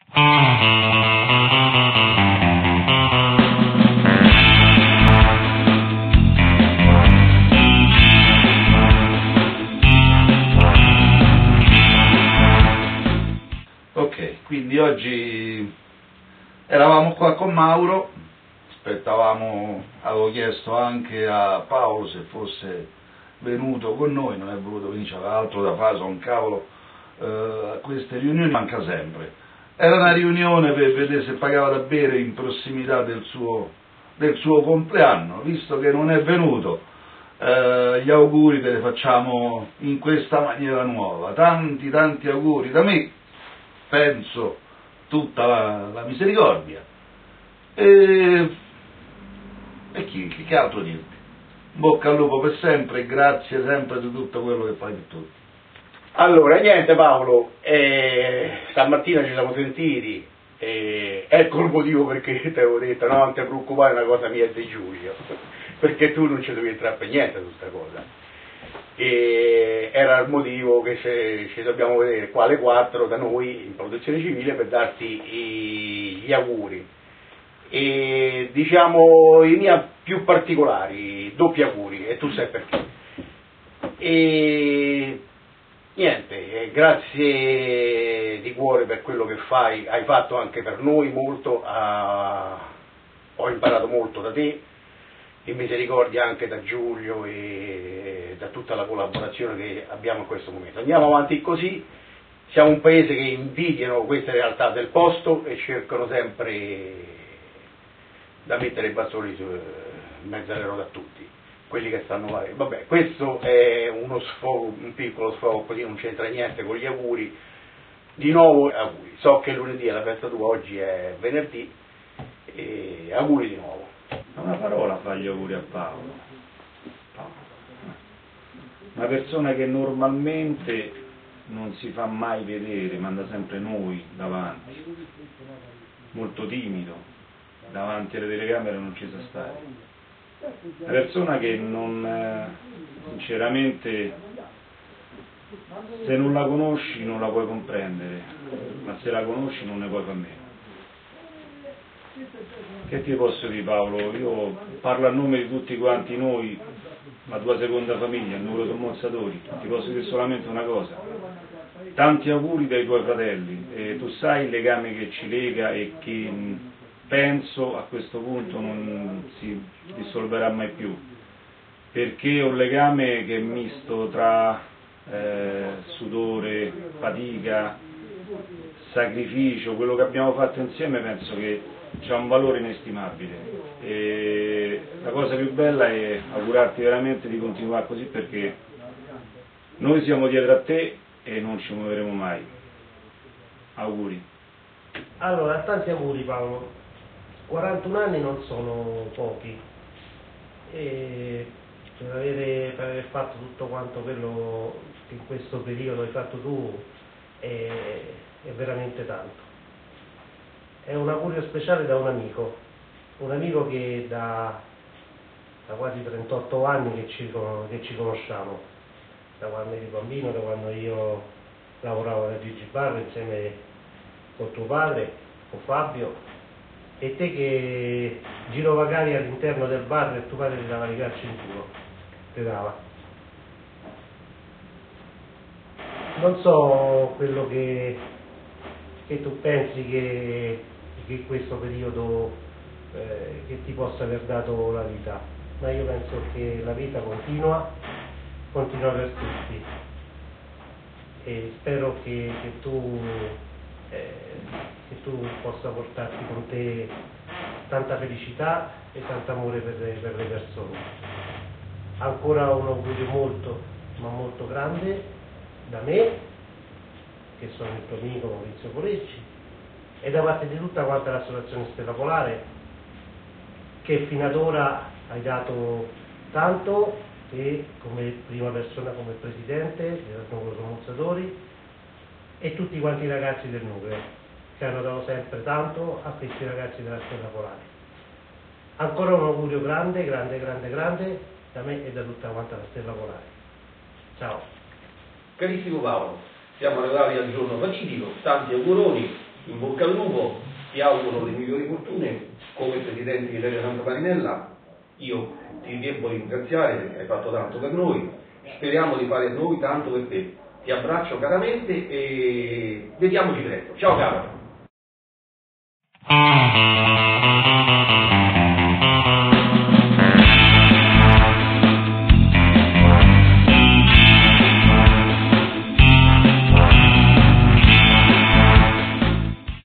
Ok, quindi oggi eravamo qua con Mauro, avevo chiesto anche a Paolo se fosse venuto con noi, non è voluto venire, c'aveva altro da fare, sono un cavolo, a queste riunioni manca sempre. Era una riunione per vedere se pagava da bere in prossimità del suo compleanno, visto che non è venuto, gli auguri te li facciamo in questa maniera nuova, tanti auguri da me, penso tutta la misericordia, e che altro dirti? Bocca al lupo per sempre e grazie sempre di tutto quello che fai per tutti. Allora, niente Paolo, stamattina ci siamo sentiti, ecco il motivo perché ti avevo detto, no, non ti preoccupare, una cosa mia è di Giulio, perché tu non ci dovevi entrare per niente su questa cosa. E era il motivo che ci dobbiamo vedere qua alle 4 da noi in protezione civile per darti gli auguri. E diciamo i miei più particolari, doppi auguri, e tu sai perché. E niente, grazie di cuore per quello che fai, hai fatto anche per noi molto, ho imparato molto da te, e misericordia anche da Giulio e da tutta la collaborazione che abbiamo in questo momento. Andiamo avanti così, siamo un paese che invidiano queste realtà del posto e cercano sempre da mettere i bastoni in mezzo alle ruote a tutti, quelli che stanno male. Vabbè, questo è uno sfogo, un piccolo sfogo, così non c'entra niente con gli auguri. Di nuovo auguri, so che lunedì è la festa tua, oggi è venerdì, e auguri di nuovo. Una parola fa gli auguri a Paolo. Una persona che normalmente non si fa mai vedere, manda sempre noi davanti, molto timido, davanti alle telecamere non ci sa stare. Una persona che non, sinceramente, se non la conosci non la puoi comprendere, ma se la conosci non ne puoi fare meno. Che ti posso dire Paolo? Io parlo a nome di tutti quanti noi, la tua seconda famiglia, il numero sommozzatori, ti posso dire solamente una cosa: tanti auguri dai tuoi fratelli, tu sai il legame che ci lega e che penso a questo punto non si dissolverà mai più, perché è un legame che è misto tra sudore, fatica, sacrificio. Quello che abbiamo fatto insieme penso che c'ha un valore inestimabile, e la cosa più bella è augurarti veramente di continuare così, perché noi siamo dietro a te e non ci muoveremo mai. Auguri. Allora, tanti auguri Paolo. 41 anni non sono pochi, e per aver fatto tutto quanto quello che in questo periodo hai fatto tu è veramente tanto. È un augurio speciale da un amico che da quasi 38 anni che ci conosciamo, da quando eri bambino, da quando io lavoravo da Gigi Bar insieme con tuo padre, con Fabio, e te che girovagavi all'interno del bar e tuo padre ti dava i calci in culo, ti dava. Non so quello che tu pensi che questo periodo che ti possa aver dato la vita, ma io penso che la vita continua per tutti, e spero che tu possa portarti con te tanta felicità e tanto amore per le persone. Ancora un augurio molto, ma molto grande da me, che sono il tuo amico Maurizio Polecci, e da parte di tutta quanta l'associazione Stella Polare, che fino ad ora hai dato tanto, te come prima persona, come presidente del nucleo sommozzatori, e tutti quanti i ragazzi del nucleo, che hanno dato sempre tanto a questi ragazzi della Stella Polare. Ancora un augurio grande da me e da tutta quanta la Stella Polare. Ciao. Carissimo Paolo, siamo arrivati al giorno fatidico, tanti auguroni, in bocca al lupo, ti auguro le migliori fortune come presidente di Lega Santa Marinella. Io ti devo ringraziare perché hai fatto tanto per noi, speriamo di fare noi tanto per te. Ti abbraccio caramente e vediamoci presto. Ciao caro!